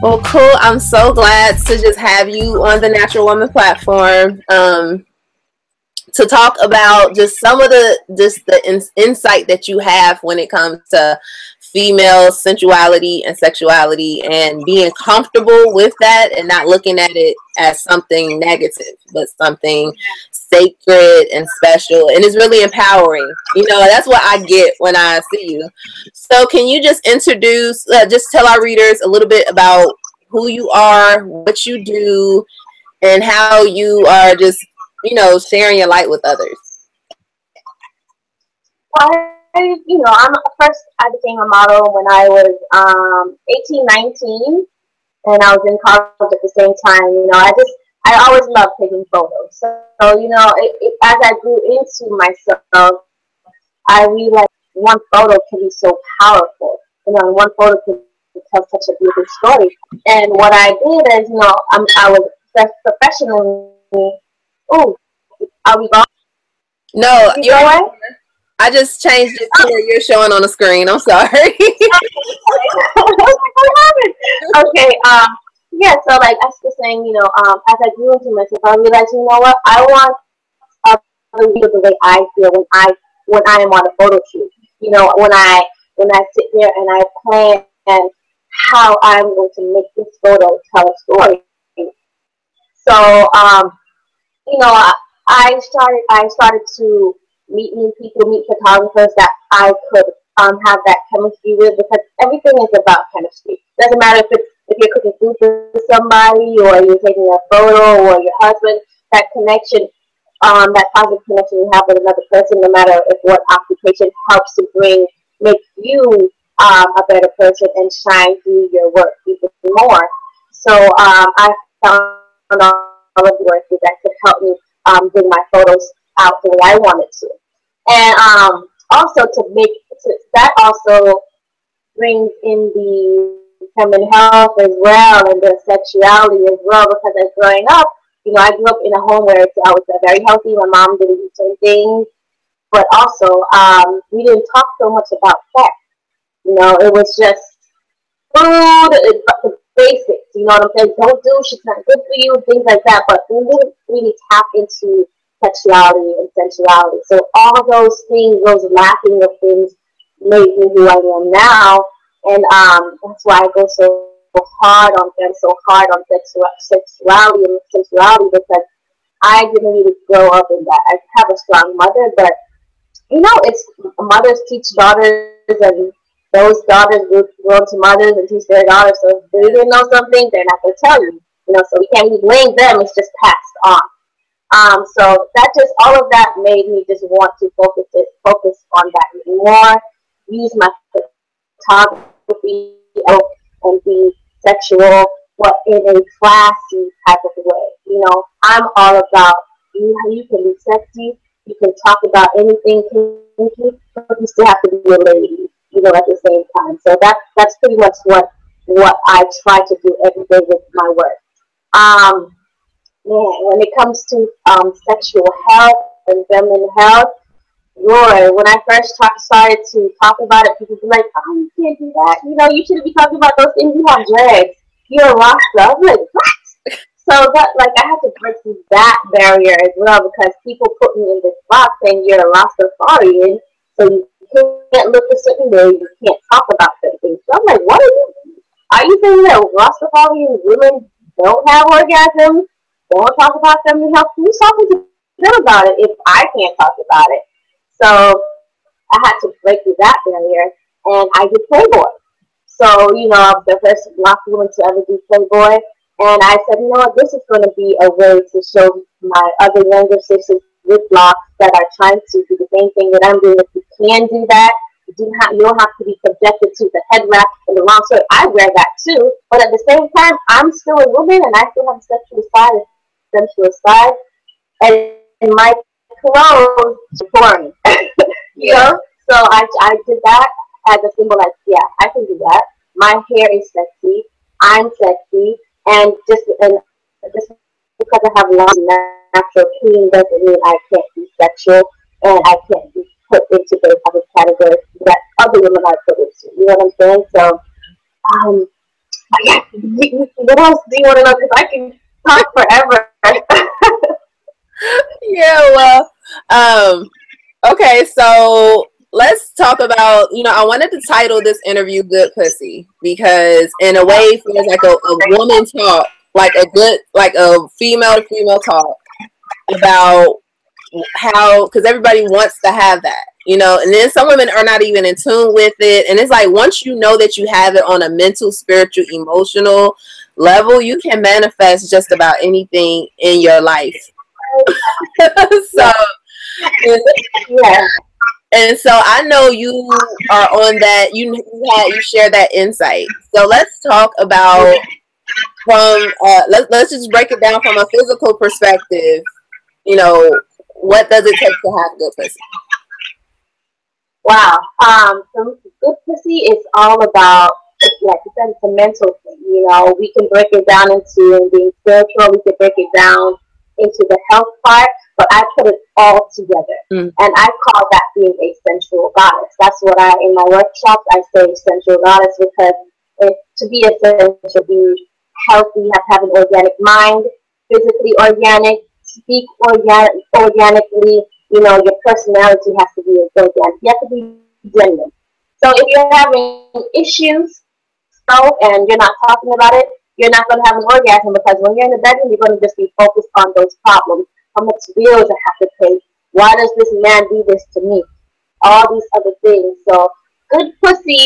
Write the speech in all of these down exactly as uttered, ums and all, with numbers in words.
Well, cool. I'm so glad to just have you on the Natural Woman platform. Um, to talk about just some of the just the in, insight that you have when it comes to female sensuality and sexuality, and being comfortable with that and not looking at it as something negative, but something sacred and special, and it's really empowering. You know, that's what I get when I see you. So can you just introduce, uh, just tell our readers a little bit about who you are, what you do, and how you are just, you know, sharing your light with others? I, you know, I'm first. I became a model when I was um, eighteen, nineteen, and I was in college at the same time. You know, I just, I always loved taking photos. So, so you know, it, it, as I grew into myself, I realized one photo can be so powerful. You know, one photo can tell such a beautiful story. And what I did is, you know, I'm, I was professionally. Oh, are we going? No, you you're right. I just changed it to where you're showing on the screen. I'm sorry. Okay. Um. Yeah. So, like I was saying, you know, um, as I grew into myself, I realized, you know what, I want other people the way I feel when I when I am on a photo shoot. You know, when I when I sit there and I plan and how I'm going to make this photo tell a story. So, um, you know, I, I started I started to meet new people, meet photographers that I could um, have that chemistry with, because everything is about chemistry. Doesn't matter if it's if you're cooking food for somebody, or you're taking a photo, or your husband. That connection, um, that positive connection you have with another person, no matter if what occupation, helps to bring make you um, a better person and shine through your work even more. So um, I found all of the work that could help me um, bring my photos out the way I wanted to. And um, also to make to, that also brings in the feminine health as well, and the sexuality as well. Because as growing up, you know, I grew up in a home where I was very healthy. My mom didn't do certain things, but also um, we didn't talk so much about sex. You know, it was just food, the basics. You know what I'm saying? Don't do, she's not good for you, things like that. But we didn't really tap into sexuality and sensuality. So all of those things, those lacking of things, made me who I am now. And um, that's why I go so hard on them, so hard on sexu- sexuality and sensuality, because I didn't really grow up in that. I have a strong mother, but you know, it's mothers teach daughters, and those daughters will grow to mothers and teach their daughters. So if they didn't know something, they're not going to tell you. You know, so we can't really blame them. It's just passed on. Um, so that just all of that made me just want to focus it, focus on that more, use my photography and be sexual, but in a classy type of way. You know, I'm all about you. You can be sexy, you can talk about anything, but you still have to be a lady. You know, at the same time. So that that's pretty much what what I try to do every day with my work. Um, Man, when it comes to um, sexual health and feminine health, Roy, when I first talk, started to talk about it, people be like, oh, you can't do that. You know, you shouldn't be talking about those things. You have dreads. You're a roster. I'm like, what? So that, like, I had to break through that barrier as well, because people put me in this box saying you're a Rastafarian, so you can't look a certain way, you can't talk about certain things. So I'm like, what are you doing? Are you saying that Rastafarian women don't have orgasms? Don't talk about feminine health? Who's talking to them about it if I can't talk about it? So I had to break through that barrier, and I did Playboy. So, you know, I was the first Black woman to ever do Playboy, and I said, you know what, this is going to be a way to show my other younger sisters with blocks that are trying to do the same thing that I'm doing. If you can do that, you, do have, you don't have to be subjected to the head wrap and the long skirt. I wear that too, but at the same time, I'm still a woman, and I still have a sexual side sensual side, and my clothes are boring. You Yeah. know, so I, I did that as a symbol, like, yeah, I can do that. My hair is sexy, I'm sexy, and just and just because I have long natural clean doesn't mean I can't be sexual, and I can't be put into those other categories that other women are put into. You know what I'm saying? So, um, What else do you want to know? Because I can talk forever. Yeah, well, um, okay, so let's talk about, you know, I wanted to title this interview Good Pussy because in a way it feels like a, a woman talk, like a good, like a female to female talk about how, because everybody wants to have that, you know, and then some women are not even in tune with it. And it's like, once you know that you have it on a mental, spiritual, emotional level, you can manifest just about anything in your life. So, and, yeah. And so I know you are on that. You you had you share that insight. So let's talk about from uh, let's let's just break it down from a physical perspective. You know, what does it take to have good pussy? Wow. Um, so good pussy is all about, like you said, it's a mental thing. You know, we can break it down into being spiritual. We can break it down into the health part, but I put it all together. Mm. And I call that being a sensual goddess. That's what I, in my workshops, I say sensual goddess, because if, to be a sensual, be healthy, you have to have an organic mind, physically organic, speak organic, organically. You know, your personality has to be organic. You have to be genuine. So if you're having issues, so, and you're not talking about it, you're not going to have an orgasm, because when you're in the bedroom, you're going to just be focused on those problems. How much bills I have to pay? Why does this man do this to me? All these other things. So good pussy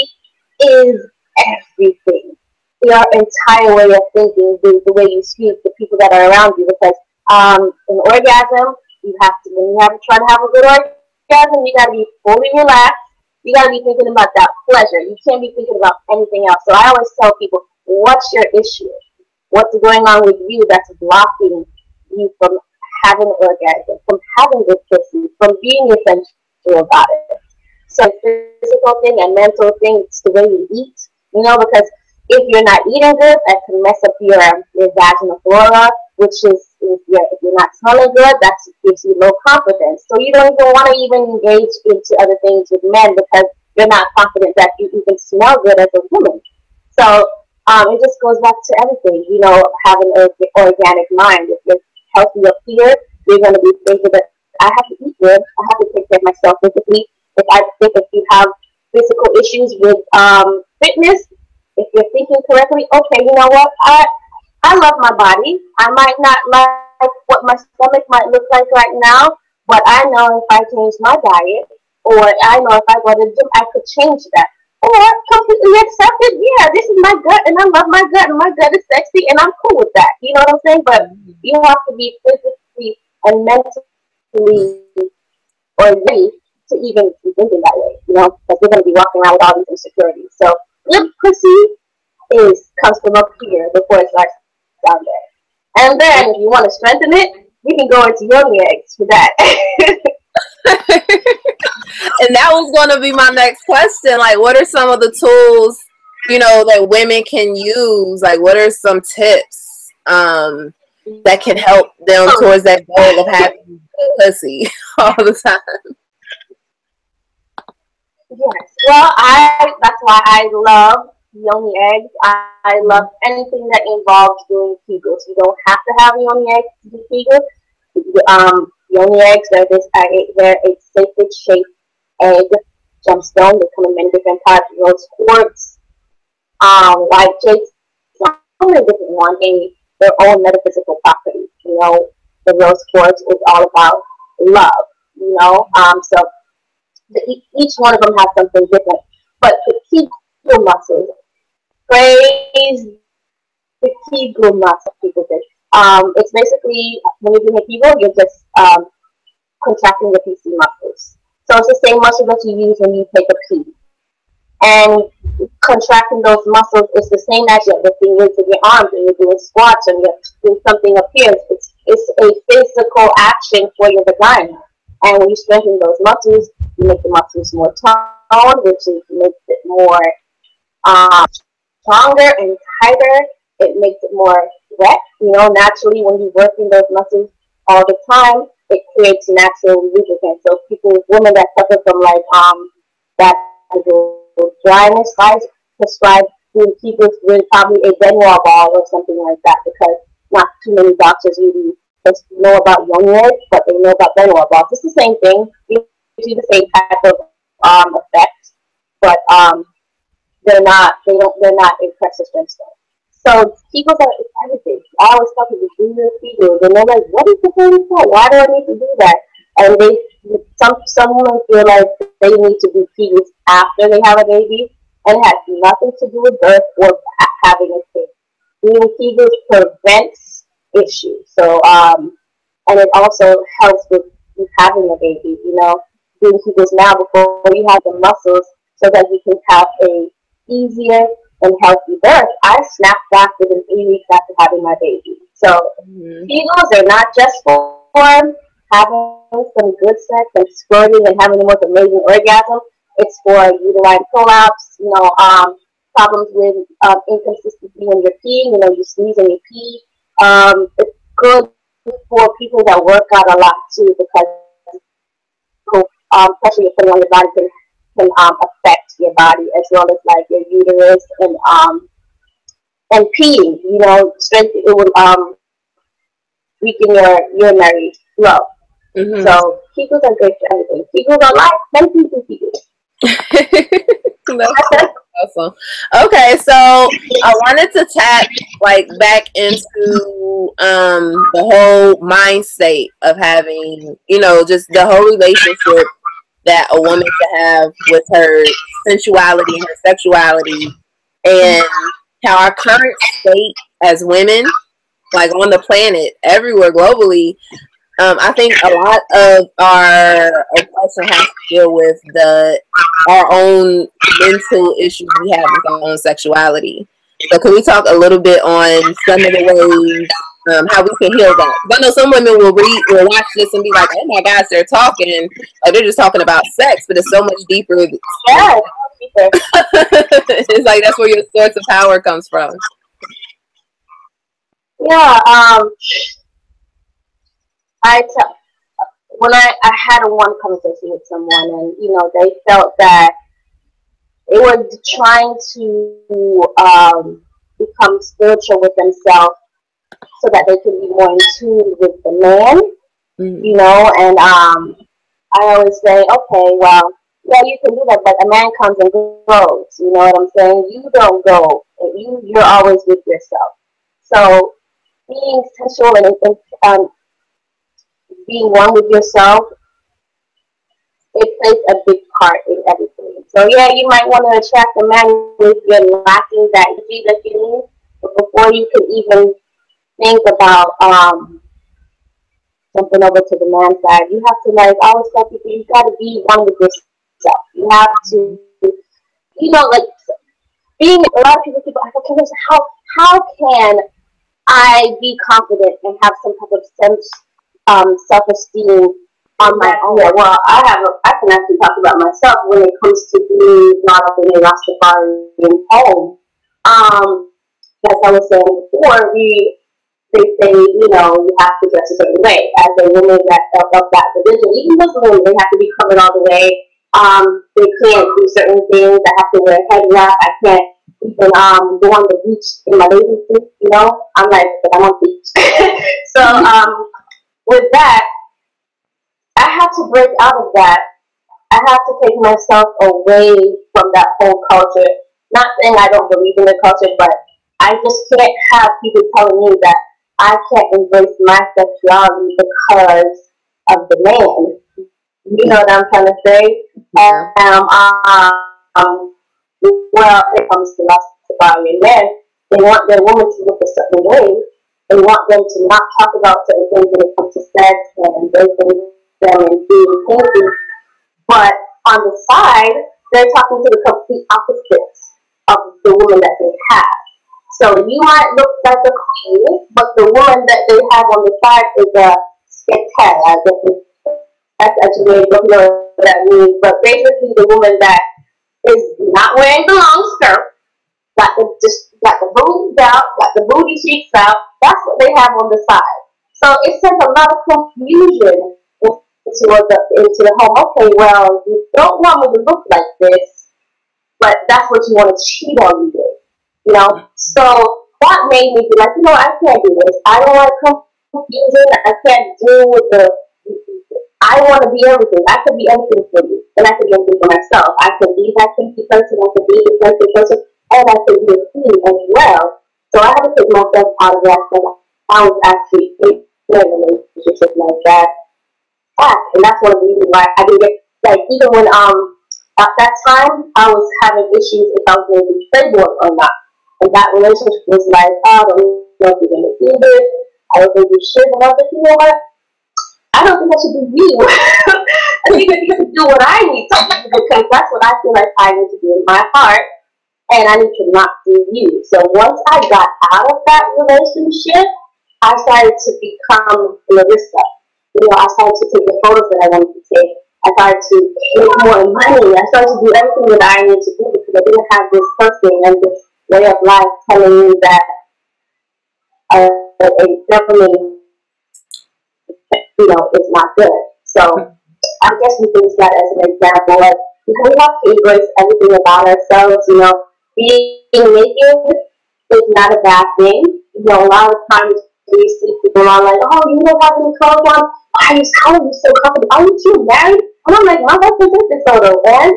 is everything. Your entire way of thinking, the, the way you speak, the people that are around you. Because um, an orgasm, you have to, when you have to try to have a good orgasm, you got to be fully relaxed. You got to be thinking about that pleasure. You can't be thinking about anything else. So I always tell people, what's your issue? What's going on with you that's blocking you from having an orgasm, from having good pussy, from being essential about it? So physical thing and mental thing, it's the way you eat, you know, because if you're not eating good, that can mess up your, your vaginal flora, which is, if you're, if you're not smelling good, that gives you low confidence. So you don't even want to even engage into other things with men, because you're not confident that you even smell good as a woman. So um, it just goes back to everything, you know, having an organic mind. If you're healthy up here, you're going to be thinking that I have to eat good, I have to take care of myself physically. If I think if you have physical issues with um, fitness, if you're thinking correctly, okay, you know what, I I love my body. I might not like what my stomach might look like right now, but I know if I change my diet, or I know if I go to the gym, I could change that. Or completely accept it, yeah, this is my gut, and I love my gut, and my gut is sexy, and I'm cool with that. You know what I'm saying? But you have to be physically and mentally ready to even be thinking that way, you know, because we're going to be walking around with all these insecurities. So good pussy is comes from up here before it starts down there. And then if you want to strengthen it, you can go into yoni eggs for that. And that was going to be my next question. Like, what are some of the tools, you know, that women can use? Like, what are some tips um, that can help them towards that goal of having pussy all the time? Yes. Well, I that's why I love yoni eggs. I, I love anything that involves doing kegels. You don't have to have yoni eggs to do kegels. Um, yoni eggs, they're this they're a sacred shaped egg gemstone. They come in many different types: rose quartz, um, white jade, so many different ones, and their own metaphysical properties. You know, the rose quartz is all about love. You know, um, so the, each one of them has something different. But the kegel muscles, praise the kegel muscle, people say. Um, it's basically when you're doing a kegel, you're just um, contracting the P C muscles. So it's the same muscle that you use when you take a pee. And contracting those muscles is the same as you're lifting weights with your arms, and you're doing squats, and you're doing something up here. It's, it's a physical action for your vagina. And when you strengthen those muscles, you make the muscles more toned, which is, makes it more um, stronger and tighter. It makes it more wet. You know, naturally, when you're working those muscles all the time, it creates natural lubricant. So people, women that suffer from like um, that dryness, I prescribe doing Kegels with probably a Benoit ball or something like that, because not too many doctors really know about young age, but they know about Benoit balls. It's the same thing. You do the same type of um, effect, but um, they're not. They don't. They're not impressive strength. So Kegels are everything. I always tell people do your Kegels, and they're like, "What is the thing for? Why do I need to do that?" And they, some some women feel like they need to do Kegels after they have a baby, and it has nothing to do with birth or having a kid. Doing Kegels prevents issues. So um, and it also helps with, with having a baby. You know, doing Kegels now before you have the muscles, so that you can have a easier and healthy birth. I snapped back within three weeks after having my baby. So mm-hmm. Kegels are not just for having some good sex and squirting and having the most amazing orgasm. It's for uterine prolapse, you know, um, problems with um, inconsistency when you're peeing, you know, you sneeze and you pee. Um, it's good for people that work out a lot too, because um, pressure you're putting on your body can, can um, affect your body as well as like your uterus and um and peeing. You know, strength it will um weaken your urinary flow. Mm-hmm. So Kegels are great for everything. Kegels are life. Thank you for Kegels. That's awesome. Okay, so I wanted to tap like back into um the whole mind state of having, you know, just the whole relationship that a woman should have with her sensuality and her sexuality, and how our current state as women, like on the planet, everywhere globally, um, I think a lot of our oppression has to deal with the our own mental issues we have with our own sexuality. So can we talk a little bit on some of the ways um, how we can heal that? I know some women will read, will watch this and be like, "Oh my gosh, they're talking, like they're just talking about sex," but it's so much deeper. Yeah, it's like that's where your source of power comes from. Yeah, um, I t- when I, I had a one conversation with someone, and you know, they felt that they were trying to um, become spiritual with themselves so that they can be more in tune with the man, mm-hmm. you know. And um, I always say, okay, well, yeah, you can do that, but a man comes and goes. You know what I'm saying? You don't go. You you're always with yourself. So being sensual and, and um, being one with yourself, it plays a big part in everything. So yeah, you might want to attract a man if you're lacking that energy that you need, but before you can even think about um, jumping over to the man side, you have to, like, I always tell people, you got to be one with yourself. You have to, you know, like being a lot of people. People ask, okay, how how can I be confident and have some type of sense, um, self-esteem on my own? Yeah, well, I have. A, I can actually talk about myself when it comes to being brought up in a Rastafarian home. Um, as I was saying before, we they say, you know, you have to dress a certain way. As a woman that of, of that division, even Muslim women, they have to be covered all the way. Um, they can't do certain things. I have to wear a head wrap. I can't even um, go on the beach in my bathing suit, you know. I'm like, but I'm on the beach. So um, with that, I have to break out of that. I have to take myself away from that whole culture. Not saying I don't believe in the culture, but I just can't have people telling me that I can't embrace my sexuality because of the man. You know what I'm trying to say? And um, um, well, it comes to Rastafarian men, they want their women to look a certain way. They want them to not talk about certain things when it comes to sex and embracing them and being kinky. But on the side, they're talking to the complete opposites of the woman that they have. So you might look like a queen, but the woman that they have on the side is a sketera. I guess that's actually don't know what that means. But basically, the woman that is not wearing the long skirt, got the just got the boobs out, got the booty cheeks out. That's what they have on the side. So it sends a lot of confusion into the into the home. Okay, well, you don't want me to look like this, but that's what you want to cheat on me with. you know. So that made me be like, you know, I can't do this. I don't want to confusion. I can't deal with the. I want to be everything. I could be everything for you, and I could be everything for myself. I could be that kinky person. I could be the kinky person, and I could be a queen as well. So I had to take myself out of that. So I was actually in a relationship like that, and that's one of the reasons why I didn't get like even when um at that time I was having issues if I was going to be playboy or not, and that relationship was like, oh, I don't know if you're going to do this. I don't think you should, and I was like, you know what? I don't think I should be you. I think I need to do what I need to do because that's what I feel like I need to do in my heart, and I need to not do you. So once I got out of that relationship, I started to become Nerissa. You know, I started to take the photos that I wanted to take. I started to make more money. I started to do everything that I needed to do because I didn't have this person and this way of life telling me that uh, a government, you know, is not good. So I guess we use that as an example. Like, we have to embrace everything about ourselves. You know, being naked is not a bad thing. You know, a lot of times we see people are like, oh, you don't have any clothes on. Why are you, how are you so comfortable? Are you too married? And I'm like, my husband took this photo, man.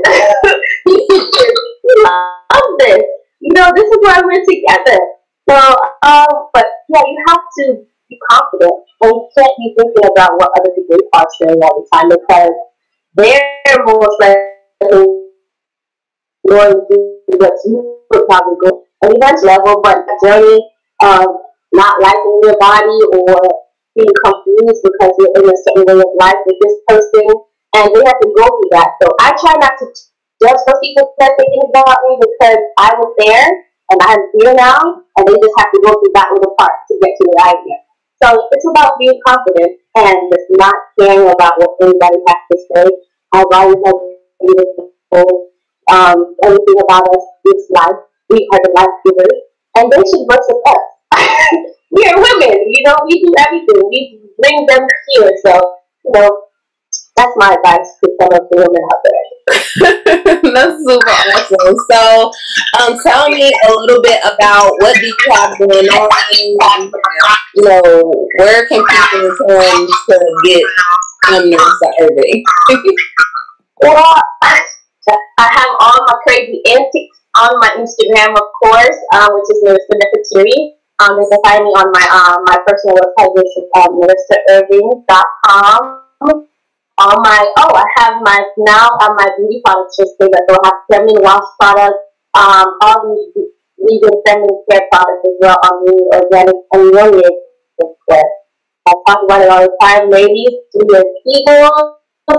He loves this. You know, this is why we're together. So, um, but yeah, you have to be confident, and you can't be thinking about what other people are saying all the time because they're most likely going to do what you would probably go at each level, but the journey of not liking your body or being confused because you're in a certain way of life with this person, and they have to go through that. So I try not to judge those people that they think about me because I was there and I'm here now, and they just have to go through that little part to get to where I am. So it's about being confident and just not caring about what anybody has to say. Our bodies are beautiful. Um, everything about us is life. We are the life givers, and they should worship us. We are women, you know. We do everything. We bring them here. So, you know, that's my advice to some of the women out there. That's super awesome. So, um, tell me a little bit about what do you have going on. You know, where can people turn to get um, Nerissa Irving? Well, I have all my crazy antics on my Instagram, of course, um, which is Nerissa Irving. Um, they can find me on my um, my personal website, which is um, nerissa irving dot com. All my oh, I have my now on my beauty products just so that they'll have feminine wash products, um, all these vegan feminine care products as well on the organic and young of course. I talk about it all the time, ladies. Do your people.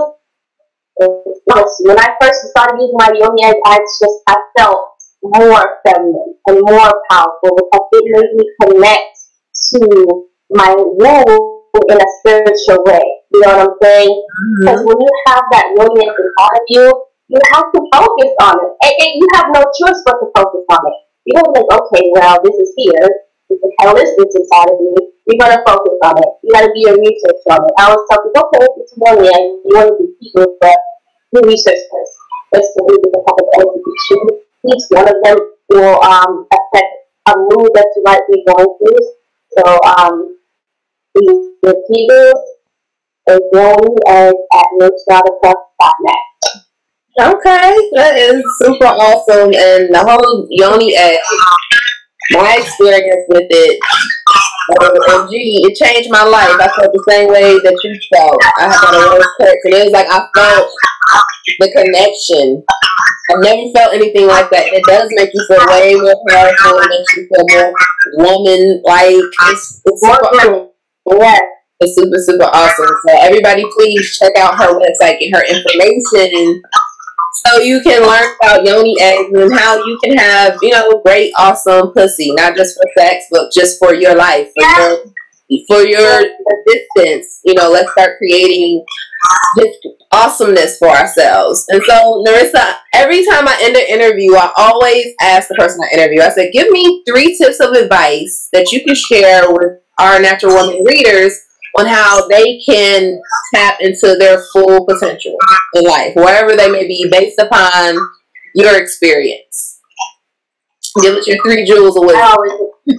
When I first started using my yoni egg, I just I felt more feminine and more powerful because it made me connect to my womb in a spiritual way. You know what I'm saying? Because mm-hmm. when you have that yoni egg in front of you, you have to focus on it, and, and you have no choice but to focus on it. You don't think, okay, well, this is here. The hell is this inside of me? You're gonna focus on it. You gotta do your research on it. I always tell people, okay, it's yoni egg. You want to be people, but do research first. First, the different type of energy you choose. Each one of them will um, affect a mood that you might be going through. So, um, the people is yoni egg at nerissa dot net. Okay, that is super awesome. And the whole yoni egg, my experience with it, um, gee, it changed my life. I felt the same way that you felt. I had got a rose text, and it was like I felt the connection. I never felt anything like that. It does make you feel way more powerful. It makes you feel more woman-like. It's, it's super awesome. Yeah. It's super, super awesome. So everybody, please check out her website, get her information, so you can learn about yoni eggs and how you can have, you know, great, awesome pussy, not just for sex, but just for your life, for your, for your existence. You know, let's start creating just awesomeness for ourselves. And so, Nerissa, every time I end an interview, I always ask the person I interview, I said, give me three tips of advice that you can share with our Natural Woman readers on how they can tap into their full potential in life, wherever they may be, based upon your experience. Give us your three jewels of wisdom. I always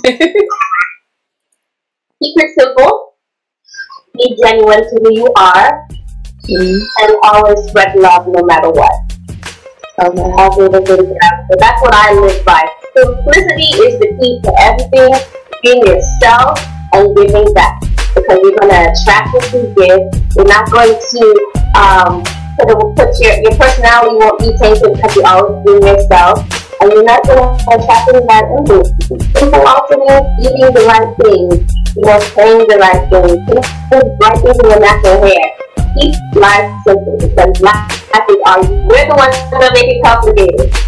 keep it simple. Be genuine to who you are. Mm-hmm. And always spread love no matter what. Okay. So that's what I live by. Simplicity is the key to everything. Being yourself and giving back. Because you're going to attract what you give. You're not going to um, put, put your, your personality won't be tainted because you're always being yourself. And you're not going to attract any bad influence. Simple alternate, eating the right things, you know, saying the right things, putting the right things in your natural hair. Keep life simple because life is ours. We're the ones that make it complicated.